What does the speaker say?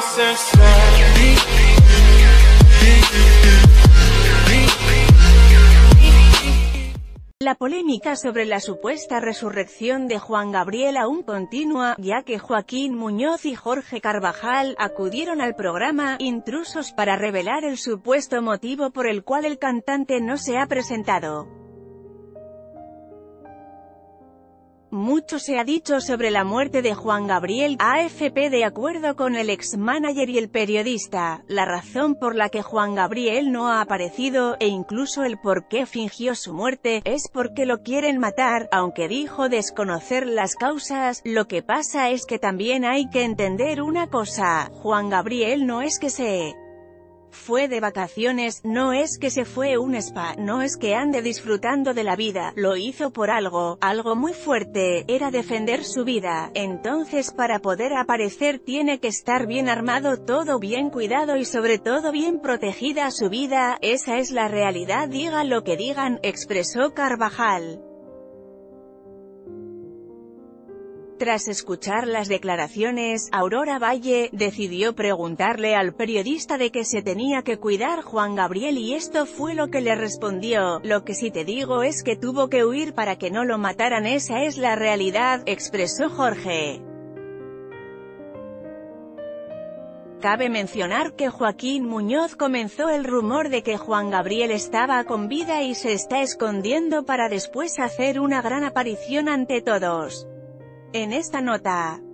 La polémica sobre la supuesta resurrección de Juan Gabriel aún continúa, ya que Joaquín Muñoz y Jorge Carvajal acudieron al programa Intrusos para revelar el supuesto motivo por el cual el cantante no se ha presentado. Mucho se ha dicho sobre la muerte de Juan Gabriel. AFP. De acuerdo con el ex-manager y el periodista, la razón por la que Juan Gabriel no ha aparecido, e incluso el por qué fingió su muerte, es porque lo quieren matar, aunque dijo desconocer las causas. Lo que pasa es que también hay que entender una cosa: Juan Gabriel no es que se fue de vacaciones, no es que se fue a un spa, no es que ande disfrutando de la vida, lo hizo por algo muy fuerte, era defender su vida. Entonces, para poder aparecer tiene que estar bien armado, todo bien cuidado y sobre todo bien protegida su vida. Esa es la realidad, diga lo que digan, expresó Carvajal. Tras escuchar las declaraciones, Aurora Valle decidió preguntarle al periodista de que se tenía que cuidar Juan Gabriel y esto fue lo que le respondió: lo que sí te digo es que tuvo que huir para que no lo mataran, esa es la realidad, expresó Jorge. Cabe mencionar que Joaquín Muñoz comenzó el rumor de que Juan Gabriel estaba con vida y se está escondiendo para después hacer una gran aparición ante todos. En esta nota